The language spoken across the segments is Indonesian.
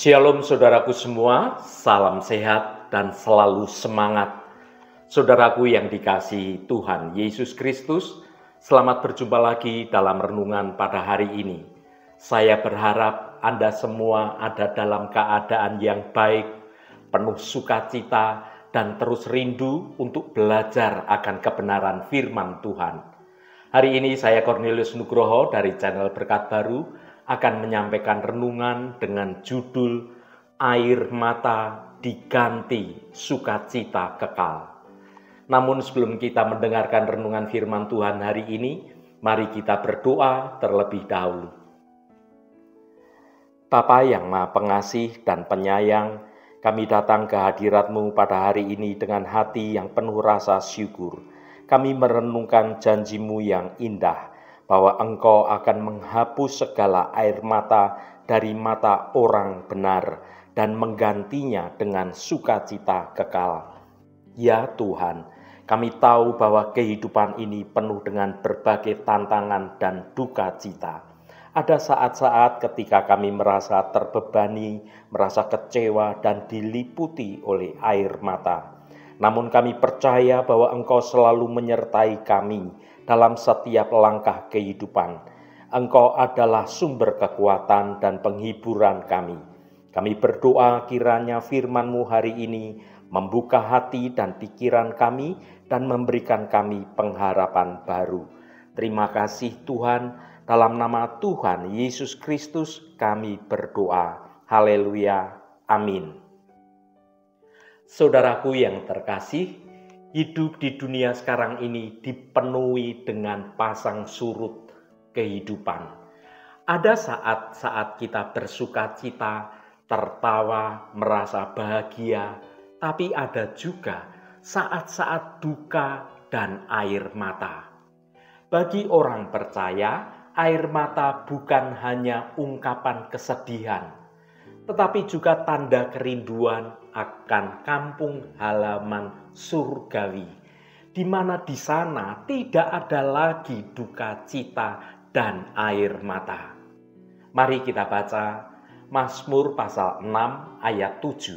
Shalom saudaraku semua, salam sehat dan selalu semangat. Saudaraku yang dikasihi Tuhan Yesus Kristus, selamat berjumpa lagi dalam renungan pada hari ini. Saya berharap Anda semua ada dalam keadaan yang baik, penuh sukacita dan terus rindu untuk belajar akan kebenaran firman Tuhan. Hari ini saya Cornelius Nugroho dari channel Berkat Baru akan menyampaikan renungan dengan judul Air Mata Diganti Sukacita Kekal. Namun sebelum kita mendengarkan renungan firman Tuhan hari ini, mari kita berdoa terlebih dahulu. Bapa yang Maha Pengasih dan Penyayang, kami datang ke hadirat-Mu pada hari ini dengan hati yang penuh rasa syukur. Kami merenungkan janji-Mu yang indah, bahwa Engkau akan menghapus segala air mata dari mata orang benar dan menggantinya dengan sukacita kekal. Ya Tuhan, kami tahu bahwa kehidupan ini penuh dengan berbagai tantangan dan duka cita. Ada saat-saat ketika kami merasa terbebani, merasa kecewa dan diliputi oleh air mata. Namun kami percaya bahwa Engkau selalu menyertai kami dalam setiap langkah kehidupan. Engkau adalah sumber kekuatan dan penghiburan kami. Kami berdoa kiranya firman-Mu hari ini membuka hati dan pikiran kami dan memberikan kami pengharapan baru. Terima kasih Tuhan, dalam nama Tuhan Yesus Kristus kami berdoa. Haleluya, amin. Saudaraku yang terkasih, hidup di dunia sekarang ini dipenuhi dengan pasang surut kehidupan. Ada saat-saat kita bersuka cita, tertawa, merasa bahagia, tapi ada juga saat-saat duka dan air mata. Bagi orang percaya, air mata bukan hanya ungkapan kesedihan, tetapi juga tanda kerinduan akan kampung halaman surgawi, di mana di sana tidak ada lagi duka cita dan air mata. Mari kita baca Mazmur pasal 6 ayat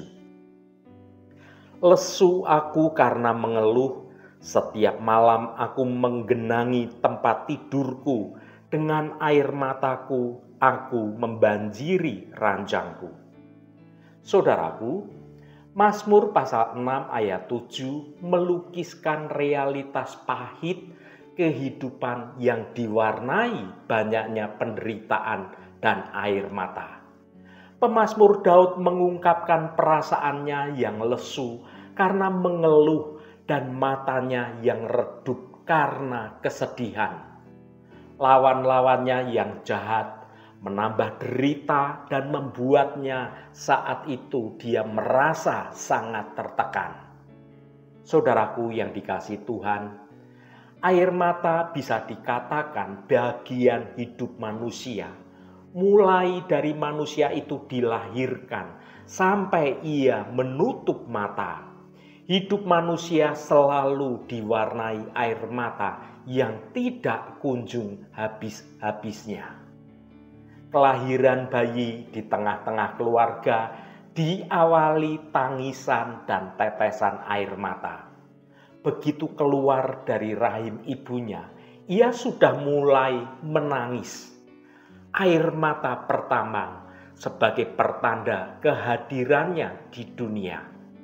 7. Lesu aku karena mengeluh, setiap malam aku menggenangi tempat tidurku, dengan air mataku aku membanjiri ranjangku. Saudaraku, Mazmur pasal 6 ayat 7 melukiskan realitas pahit kehidupan yang diwarnai banyaknya penderitaan dan air mata. Pemazmur Daud mengungkapkan perasaannya yang lesu karena mengeluh dan matanya yang redup karena kesedihan. Lawan-lawannya yang jahat menambah derita dan membuatnya saat itu dia merasa sangat tertekan. Saudaraku yang dikasihi Tuhan, air mata bisa dikatakan bagian hidup manusia. Mulai dari manusia itu dilahirkan sampai ia menutup mata. Hidup manusia selalu diwarnai air mata yang tidak kunjung habis-habisnya. Kelahiran bayi di tengah-tengah keluarga diawali tangisan dan tetesan air mata. Begitu keluar dari rahim ibunya, ia sudah mulai menangis. Air mata pertama sebagai pertanda kehadirannya di dunia.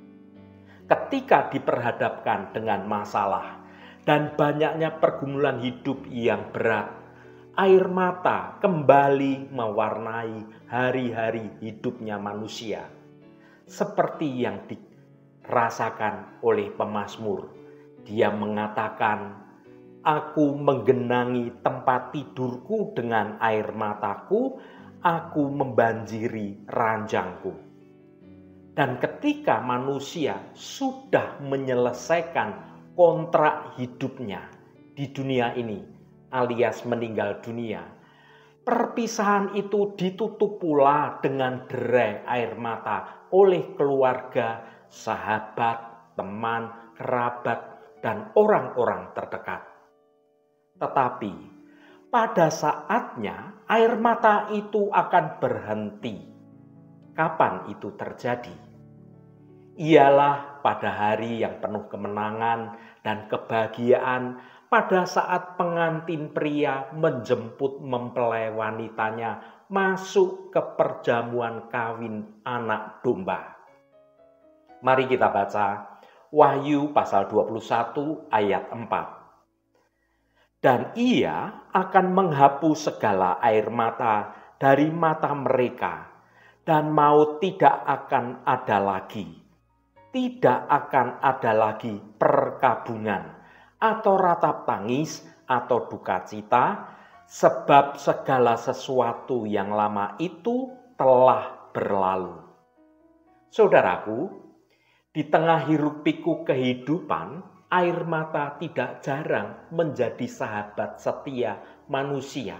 Ketika diperhadapkan dengan masalah dan banyaknya pergumulan hidup yang berat, air mata kembali mewarnai hari-hari hidupnya manusia. Seperti yang dirasakan oleh pemazmur. Dia mengatakan, aku menggenangi tempat tidurku dengan air mataku, aku membanjiri ranjangku. Dan ketika manusia sudah menyelesaikan kontrak hidupnya di dunia ini, alias meninggal dunia, perpisahan itu ditutup pula dengan derai air mata oleh keluarga, sahabat, teman, kerabat, dan orang-orang terdekat. Tetapi pada saatnya air mata itu akan berhenti. Kapan itu terjadi? Ialah pada hari yang penuh kemenangan dan kebahagiaan, pada saat pengantin pria menjemput mempelai wanitanya masuk ke perjamuan kawin anak domba. Mari kita baca Wahyu pasal 21 ayat 4. Dan ia akan menghapus segala air mata dari mata mereka, dan maut tidak akan ada lagi. Tidak akan ada lagi perkabungan, atau ratap tangis, atau duka cita, sebab segala sesuatu yang lama itu telah berlalu. Saudaraku, di tengah hiruk-pikuk kehidupan, air mata tidak jarang menjadi sahabat setia manusia.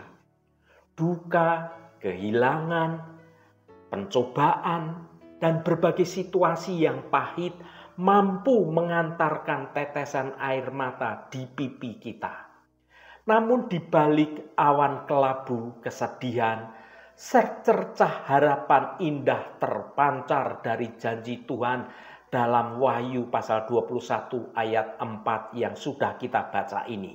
Duka, kehilangan, pencobaan, dan berbagai situasi yang pahit mampu mengantarkan tetesan air mata di pipi kita. Namun di balik awan kelabu kesedihan, secercah harapan indah terpancar dari janji Tuhan dalam Wahyu pasal 21 ayat 4 yang sudah kita baca ini.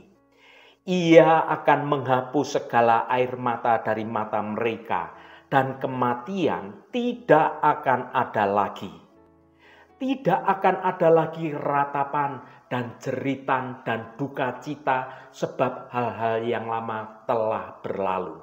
Ia akan menghapus segala air mata dari mata mereka, dan kematian tidak akan ada lagi. Tidak akan ada lagi ratapan dan jeritan dan duka cita, sebab hal-hal yang lama telah berlalu.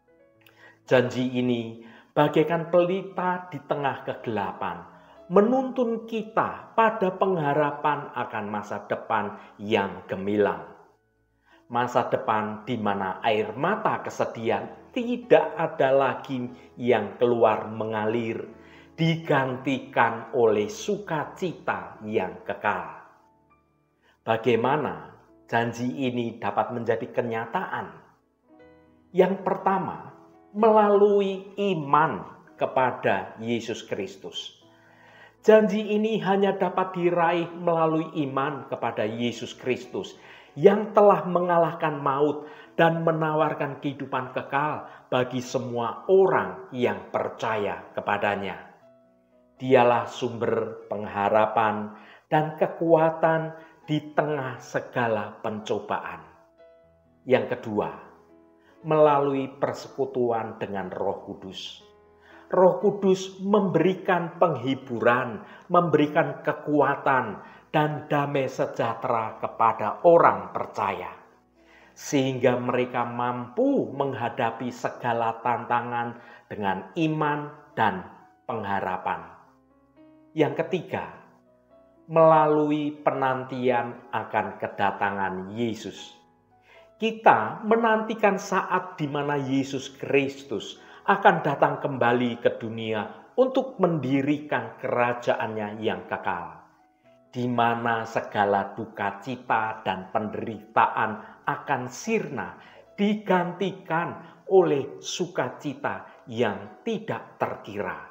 Janji ini bagaikan pelita di tengah kegelapan, menuntun kita pada pengharapan akan masa depan yang gemilang. Masa depan di mana air mata kesedihan tidak ada lagi yang keluar mengalir, digantikan oleh sukacita yang kekal. Bagaimana janji ini dapat menjadi kenyataan? Yang pertama, melalui iman kepada Yesus Kristus. Janji ini hanya dapat diraih melalui iman kepada Yesus Kristus yang telah mengalahkan maut dan menawarkan kehidupan kekal bagi semua orang yang percaya kepadanya. Dialah sumber pengharapan dan kekuatan di tengah segala pencobaan. Yang kedua, melalui persekutuan dengan Roh Kudus. Roh Kudus memberikan penghiburan, memberikan kekuatan dan damai sejahtera kepada orang percaya, sehingga mereka mampu menghadapi segala tantangan dengan iman dan pengharapan. Yang ketiga, melalui penantian akan kedatangan Yesus. Kita menantikan saat di mana Yesus Kristus akan datang kembali ke dunia untuk mendirikan kerajaannya yang kekal, di mana segala duka cita dan penderitaan akan sirna, digantikan oleh sukacita yang tidak terkira.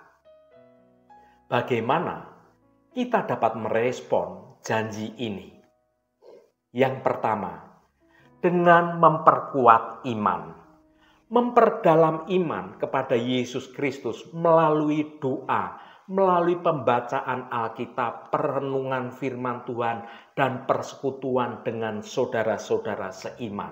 Bagaimana kita dapat merespon janji ini? Yang pertama, dengan memperkuat iman. Memperdalam iman kepada Yesus Kristus melalui doa, melalui pembacaan Alkitab, perenungan firman Tuhan, dan persekutuan dengan saudara-saudara seiman.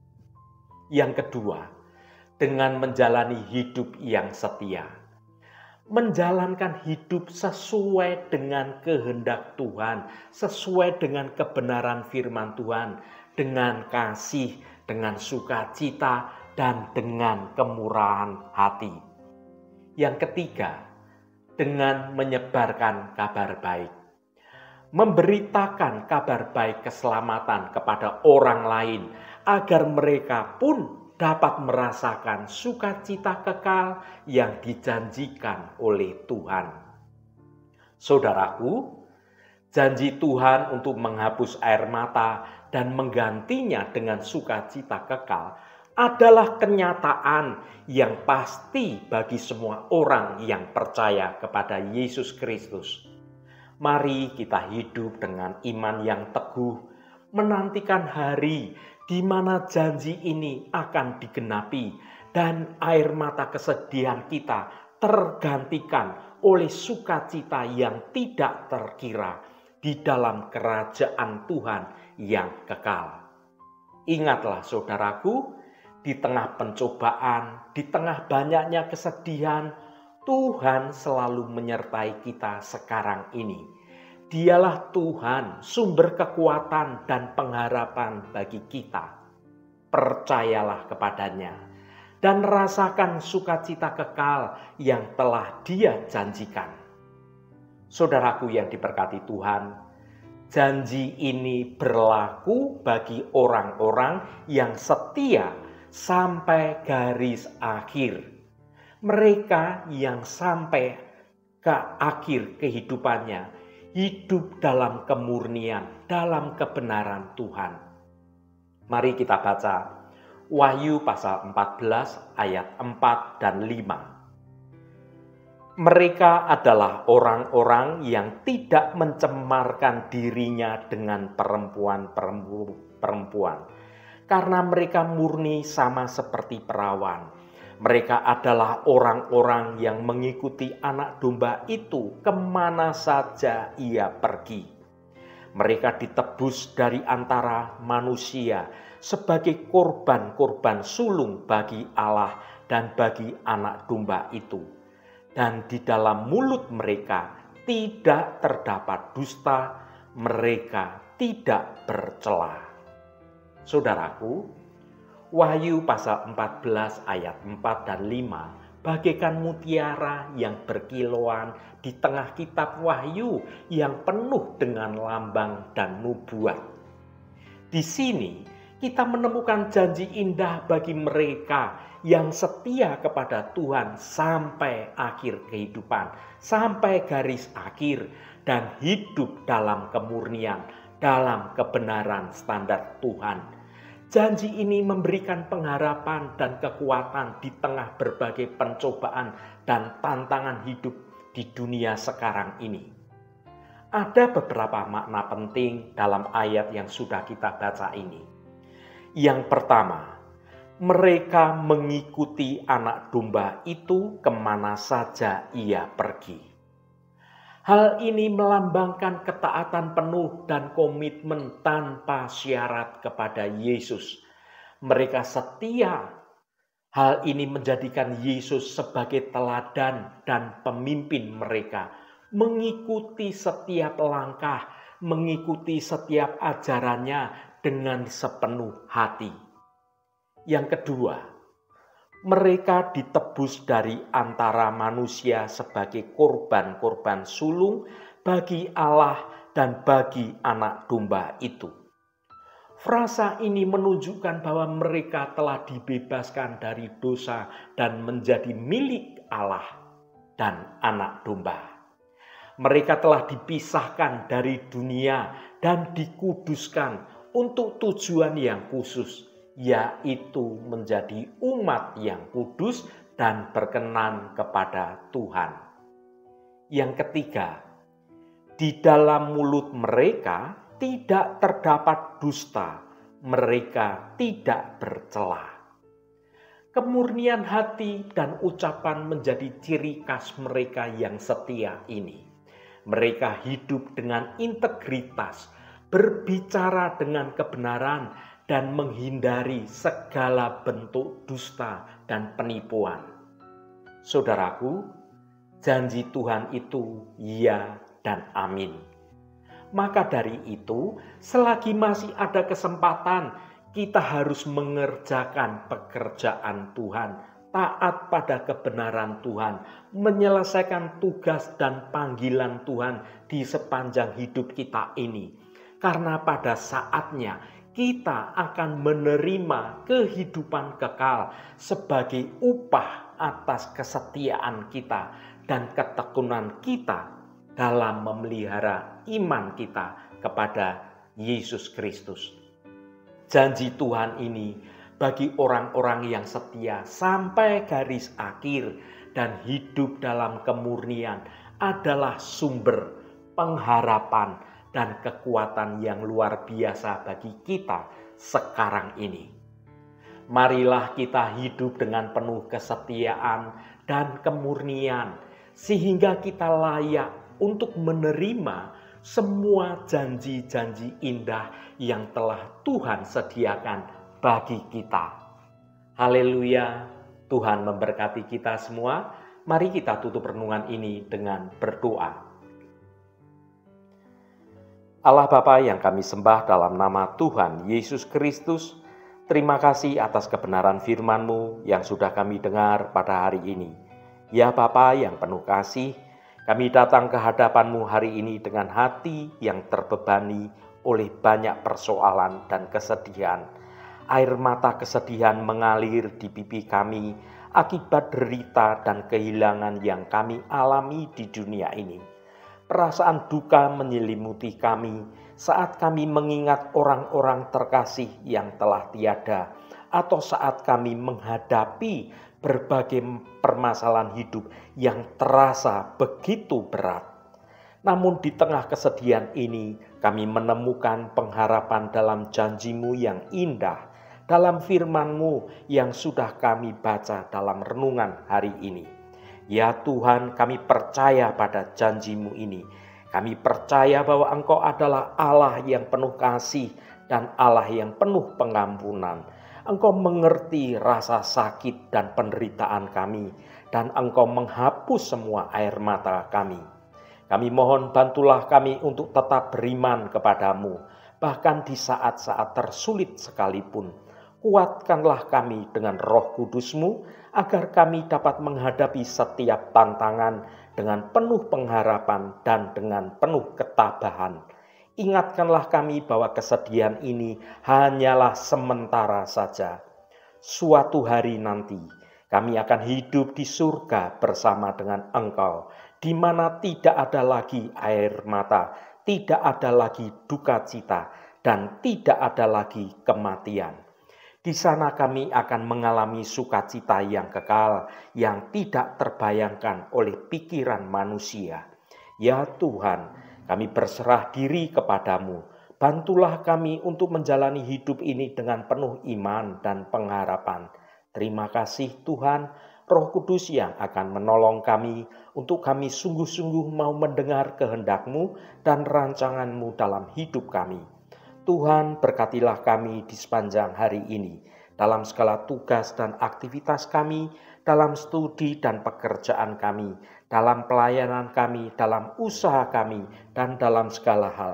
Yang kedua, dengan menjalani hidup yang setia. Menjalankan hidup sesuai dengan kehendak Tuhan, sesuai dengan kebenaran firman Tuhan, dengan kasih, dengan sukacita, dan dengan kemurahan hati. Yang ketiga, dengan menyebarkan kabar baik. Memberitakan kabar baik keselamatan kepada orang lain, agar mereka pun dapat merasakan sukacita kekal yang dijanjikan oleh Tuhan. Saudaraku, janji Tuhan untuk menghapus air mata dan menggantinya dengan sukacita kekal adalah kenyataan yang pasti bagi semua orang yang percaya kepada Yesus Kristus. Mari kita hidup dengan iman yang teguh, menantikan hari di mana janji ini akan digenapi dan air mata kesedihan kita tergantikan oleh sukacita yang tidak terkira di dalam kerajaan Tuhan yang kekal. Ingatlah saudaraku, di tengah pencobaan, di tengah banyaknya kesedihan, Tuhan selalu menyertai kita sekarang ini. Dialah Tuhan, sumber kekuatan dan pengharapan bagi kita. Percayalah kepadanya dan rasakan sukacita kekal yang telah Dia janjikan. Saudaraku yang diberkati Tuhan, janji ini berlaku bagi orang-orang yang setia sampai garis akhir. Mereka yang sampai ke akhir kehidupannya hidup dalam kemurnian, dalam kebenaran Tuhan. Mari kita baca Wahyu pasal 14 ayat 4 dan 5. Mereka adalah orang-orang yang tidak mencemarkan dirinya dengan perempuan, karena mereka murni sama seperti perawan. Mereka adalah orang-orang yang mengikuti anak domba itu kemana saja ia pergi. Mereka ditebus dari antara manusia sebagai korban-korban sulung bagi Allah dan bagi anak domba itu. Dan di dalam mulut mereka tidak terdapat dusta, mereka tidak bercela. Saudaraku, Wahyu pasal 14 ayat 4 dan 5 bagaikan mutiara yang berkilauan di tengah kitab Wahyu yang penuh dengan lambang dan nubuat. Di sini kita menemukan janji indah bagi mereka yang setia kepada Tuhan sampai akhir kehidupan, sampai garis akhir, dan hidup dalam kemurnian, dalam kebenaran standar Tuhan. Janji ini memberikan pengharapan dan kekuatan di tengah berbagai pencobaan dan tantangan hidup di dunia sekarang ini. Ada beberapa makna penting dalam ayat yang sudah kita baca ini. Yang pertama, mereka mengikuti anak domba itu kemana saja ia pergi. Hal ini melambangkan ketaatan penuh dan komitmen tanpa syarat kepada Yesus. Mereka setia. Hal ini menjadikan Yesus sebagai teladan dan pemimpin mereka, mengikuti setiap langkah, mengikuti setiap ajarannya dengan sepenuh hati. Yang kedua, mereka ditebus dari antara manusia sebagai korban-korban sulung bagi Allah dan bagi anak domba itu. Frasa ini menunjukkan bahwa mereka telah dibebaskan dari dosa dan menjadi milik Allah dan anak domba. Mereka telah dipisahkan dari dunia dan dikuduskan untuk tujuan yang khusus, yaitu menjadi umat yang kudus dan berkenan kepada Tuhan. Yang ketiga, di dalam mulut mereka tidak terdapat dusta, mereka tidak bercela. Kemurnian hati dan ucapan menjadi ciri khas mereka yang setia ini. Mereka hidup dengan integritas, berbicara dengan kebenaran, dan menghindari segala bentuk dusta dan penipuan. Saudaraku, janji Tuhan itu ya dan amin. Maka dari itu, selagi masih ada kesempatan, kita harus mengerjakan pekerjaan Tuhan, taat pada kebenaran Tuhan, menyelesaikan tugas dan panggilan Tuhan di sepanjang hidup kita ini. Karena pada saatnya kita akan menerima kehidupan kekal sebagai upah atas kesetiaan kita dan ketekunan kita dalam memelihara iman kita kepada Yesus Kristus. Janji Tuhan ini bagi orang-orang yang setia sampai garis akhir dan hidup dalam kemurnian adalah sumber pengharapan dan kekuatan yang luar biasa bagi kita sekarang ini. Marilah kita hidup dengan penuh kesetiaan dan kemurnian, sehingga kita layak untuk menerima semua janji-janji indah yang telah Tuhan sediakan bagi kita. Haleluya, Tuhan memberkati kita semua. Mari kita tutup renungan ini dengan berdoa. Allah Bapa yang kami sembah dalam nama Tuhan Yesus Kristus, terima kasih atas kebenaran firman-Mu yang sudah kami dengar pada hari ini. Ya Bapa yang penuh kasih, kami datang ke hadapan-Mu hari ini dengan hati yang terbebani oleh banyak persoalan dan kesedihan. Air mata kesedihan mengalir di pipi kami akibat derita dan kehilangan yang kami alami di dunia ini. Perasaan duka menyelimuti kami saat kami mengingat orang-orang terkasih yang telah tiada, atau saat kami menghadapi berbagai permasalahan hidup yang terasa begitu berat. Namun di tengah kesedihan ini, kami menemukan pengharapan dalam janji-Mu yang indah, dalam firman-Mu yang sudah kami baca dalam renungan hari ini. Ya Tuhan, kami percaya pada janji-Mu ini. Kami percaya bahwa Engkau adalah Allah yang penuh kasih dan Allah yang penuh pengampunan. Engkau mengerti rasa sakit dan penderitaan kami, dan Engkau menghapus semua air mata kami. Kami mohon bantulah kami untuk tetap beriman kepadamu, bahkan di saat-saat tersulit sekalipun. Kuatkanlah kami dengan Roh Kudus-Mu, agar kami dapat menghadapi setiap tantangan dengan penuh pengharapan dan dengan penuh ketabahan. Ingatkanlah kami bahwa kesedihan ini hanyalah sementara saja. Suatu hari nanti kami akan hidup di surga bersama dengan Engkau, di mana tidak ada lagi air mata, tidak ada lagi duka cita, dan tidak ada lagi kematian. Di sana kami akan mengalami sukacita yang kekal, yang tidak terbayangkan oleh pikiran manusia. Ya Tuhan, kami berserah diri kepadamu. Bantulah kami untuk menjalani hidup ini dengan penuh iman dan pengharapan. Terima kasih Tuhan, Roh Kudus yang akan menolong kami untuk kami sungguh-sungguh mau mendengar kehendak-Mu dan rancangan-Mu dalam hidup kami. Tuhan, berkatilah kami di sepanjang hari ini, dalam segala tugas dan aktivitas kami, dalam studi dan pekerjaan kami, dalam pelayanan kami, dalam usaha kami, dan dalam segala hal.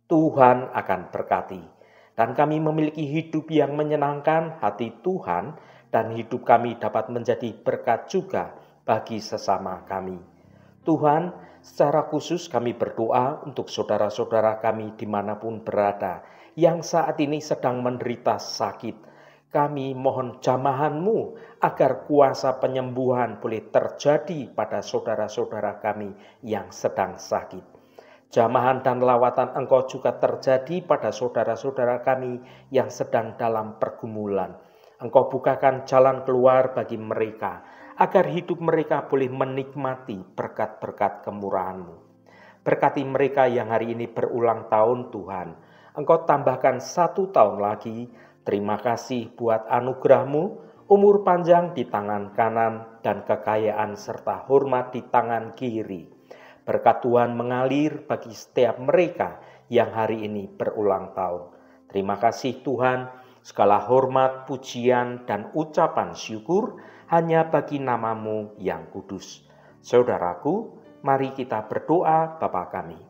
Tuhan akan berkati. Dan kami memiliki hidup yang menyenangkan hati Tuhan, dan hidup kami dapat menjadi berkat juga bagi sesama kami. Tuhan, secara khusus kami berdoa untuk saudara-saudara kami dimanapun berada, yang saat ini sedang menderita sakit. Kami mohon jamahan-Mu agar kuasa penyembuhan boleh terjadi pada saudara-saudara kami yang sedang sakit. Jamahan dan lawatan Engkau juga terjadi pada saudara-saudara kami yang sedang dalam pergumulan. Engkau bukakan jalan keluar bagi mereka, agar hidup mereka boleh menikmati berkat-berkat kemurahan-Mu. Berkati mereka yang hari ini berulang tahun Tuhan. Engkau tambahkan 1 tahun lagi. Terima kasih buat anugerah-Mu, umur panjang di tangan kanan dan kekayaan serta hormat di tangan kiri. Berkat Tuhan mengalir bagi setiap mereka yang hari ini berulang tahun. Terima kasih Tuhan, segala hormat, pujian, dan ucapan syukur hanya bagi nama-Mu yang kudus. Saudaraku, mari kita berdoa Bapa kami.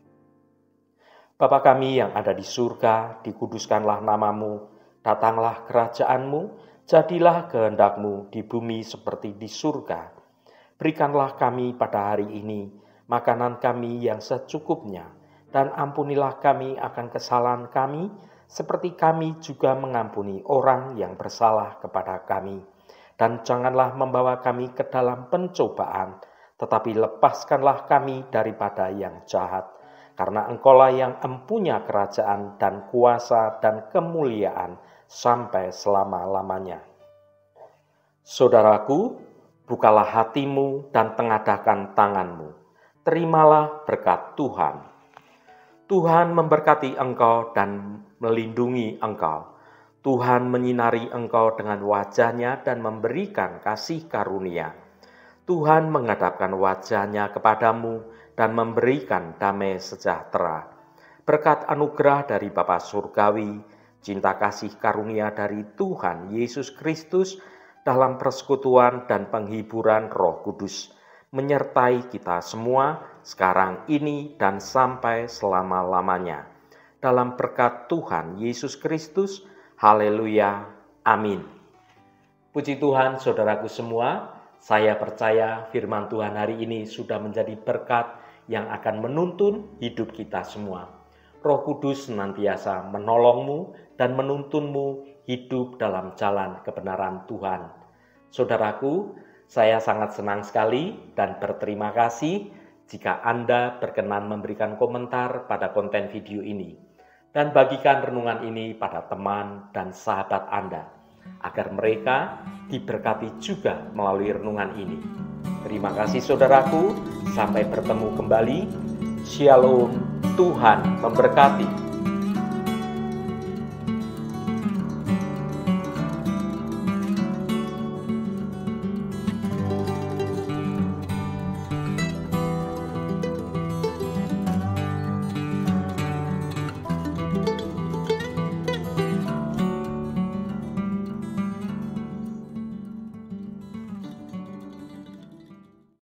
Bapa kami yang ada di surga, dikuduskanlah nama-Mu, datanglah kerajaan-Mu, jadilah kehendak-Mu di bumi seperti di surga. Berikanlah kami pada hari ini makanan kami yang secukupnya, dan ampunilah kami akan kesalahan kami, seperti kami juga mengampuni orang yang bersalah kepada kami. Dan janganlah membawa kami ke dalam pencobaan, tetapi lepaskanlah kami daripada yang jahat. Karena Engkaulah yang empunya kerajaan dan kuasa dan kemuliaan sampai selama-lamanya. Saudaraku, bukalah hatimu dan tengadahkan tanganmu. Terimalah berkat Tuhan. Tuhan memberkati engkau dan melindungi engkau. Tuhan menyinari engkau dengan wajah-Nya dan memberikan kasih karunia. Tuhan menghadapkan wajah-Nya kepadamu dan memberikan damai sejahtera. Berkat anugerah dari Bapa Surgawi, cinta kasih karunia dari Tuhan Yesus Kristus dalam persekutuan dan penghiburan Roh Kudus menyertai kita semua sekarang ini dan sampai selama-lamanya. Dalam berkat Tuhan Yesus Kristus, haleluya, amin. Puji Tuhan saudaraku semua, saya percaya firman Tuhan hari ini sudah menjadi berkat yang akan menuntun hidup kita semua. Roh Kudus senantiasa menolongmu dan menuntunmu hidup dalam jalan kebenaran Tuhan. Saudaraku, saya sangat senang sekali dan berterima kasih jika Anda berkenan memberikan komentar pada konten video ini dan bagikan renungan ini pada teman dan sahabat Anda, agar mereka diberkati juga melalui renungan ini. Terima kasih saudaraku, sampai bertemu kembali. Shalom, Tuhan memberkati.